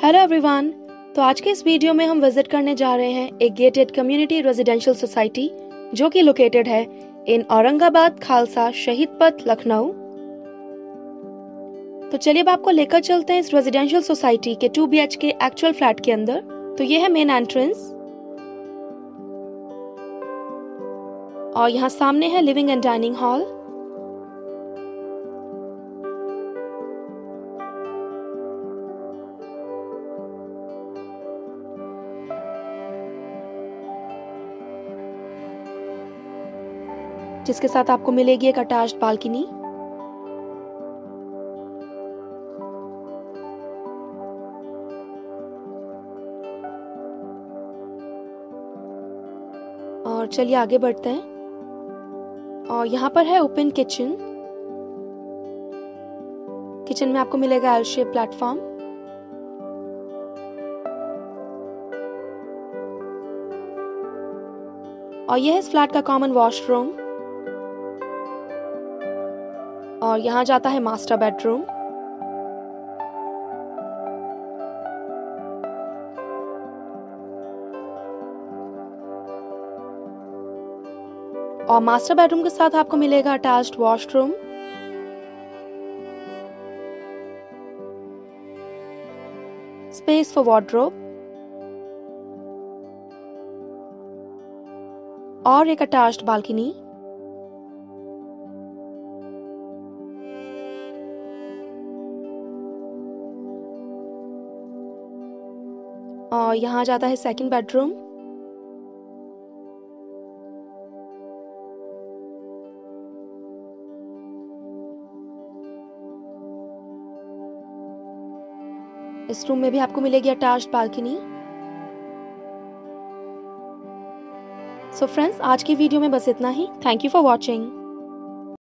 Hello everyone. तो आज के इस वीडियो में हम विजिट करने जा रहे हैं एक गेटेड कम्युनिटी रेजिडेंशियल सोसाइटी जो कि लोकेटेड है इन औरंगाबाद खालसा शहीद पथ लखनऊ। तो चलिए अब आपको लेकर चलते हैं इस रेजिडेंशियल सोसाइटी के 2 BHK एक्चुअल फ्लैट के अंदर। तो ये है मेन एंट्रेंस और यहाँ सामने है लिविंग एंड डाइनिंग हॉल। जिसके साथ आपको मिलेगी एक अटैच्ड बालकनी। और चलिए आगे बढ़ते हैं और यहाँ पर है ओपन किचन। किचन में आपको मिलेगा एल शेप प्लेटफॉर्म। और यह है इस फ्लैट का कॉमन वॉशरूम और यहाँ जाता है मास्टर बेडरूम। और मास्टर बेडरूम के साथ आपको मिलेगा attached washroom. Space for wardrobe और एक अटैच्ड बालकनी। और यहाँ जाता है सेकंड बेडरूम। इस रूम में भी आपको मिलेगी अटैच्ड बालकनी। सो फ्रेंड्स, आज की वीडियो में बस इतना ही। Thank you for watching.